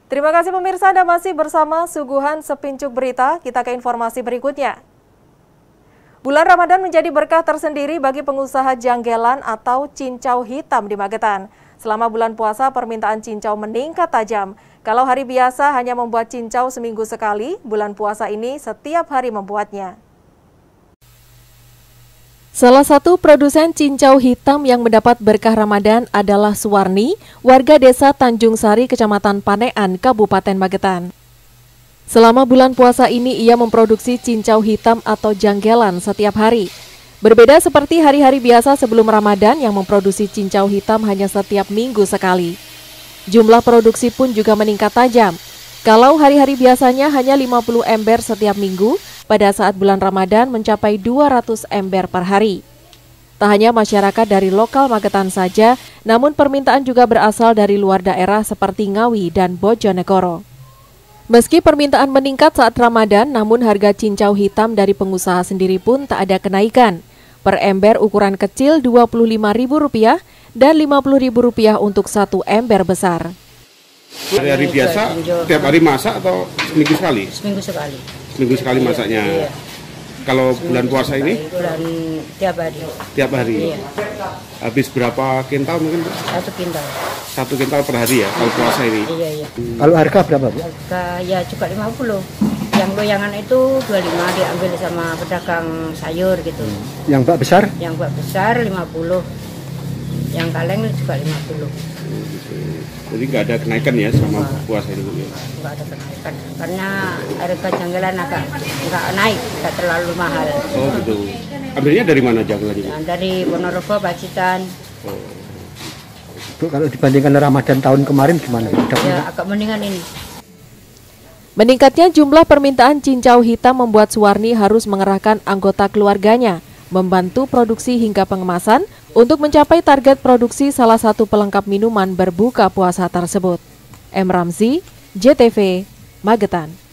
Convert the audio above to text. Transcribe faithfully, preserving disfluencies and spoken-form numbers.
Terima kasih pemirsa, Anda masih bersama Suguhan Sepincuk Berita. Kita ke informasi berikutnya. Bulan Ramadan menjadi berkah tersendiri bagi pengusaha janggelan atau cincau hitam di Magetan. Selama bulan puasa, permintaan cincau meningkat tajam. Kalau hari biasa hanya membuat cincau seminggu sekali, bulan puasa ini setiap hari membuatnya. Salah satu produsen cincau hitam yang mendapat berkah Ramadan adalah Suwarni, warga desa Tanjung Sari, Kecamatan Panean, Kabupaten Magetan. Selama bulan puasa ini ia memproduksi cincau hitam atau janggelan setiap hari. Berbeda seperti hari-hari biasa sebelum Ramadan yang memproduksi cincau hitam hanya setiap minggu sekali. Jumlah produksi pun juga meningkat tajam. Kalau hari-hari biasanya hanya lima puluh ember setiap minggu, pada saat bulan Ramadan mencapai dua ratus ember per hari. Tak hanya masyarakat dari lokal Magetan saja, namun permintaan juga berasal dari luar daerah seperti Ngawi dan Bojonegoro. Meski permintaan meningkat saat Ramadan, namun harga cincau hitam dari pengusaha sendiri pun tak ada kenaikan. Per ember ukuran kecil dua puluh lima ribu rupiah dan lima puluh ribu rupiah untuk satu ember besar. Hari-hari biasa, tiap hari masak atau seminggu sekali? Seminggu sekali. Seminggu sekali masaknya. Iya. Kalau bulan puasa ini? Bulan tiap hari. Tiap hari. Iya. Habis berapa kintal mungkin? Satu kintal. Satu kintal per hari ya kalau puasa ini? Iya, iya. Kalau harga berapa, Bu? Harga ya juga lima puluh. Yang loyangan itu dua puluh lima diambil sama pedagang sayur gitu. Yang bak besar? Yang bak besar lima puluh. Yang kaleng juga lima puluh. Jadi nggak ada kenaikan ya sama puasa itu? Nggak ada kenaikan, karena harga janggelan agak nggak naik, nggak terlalu mahal. Oh gitu. Ambilnya dari mana janggelannya? Nah, dari Ponorogo, Pacitan. Oh. Bu, kalau dibandingkan Ramadan tahun kemarin gimana? Ya, agak mendingan ini. Meningkatnya jumlah permintaan cincau hitam membuat Suwarni harus mengerahkan anggota keluarganya, membantu produksi hingga pengemasan untuk mencapai target produksi salah satu pelengkap minuman berbuka puasa tersebut. M. Ramzi, J T V, Magetan.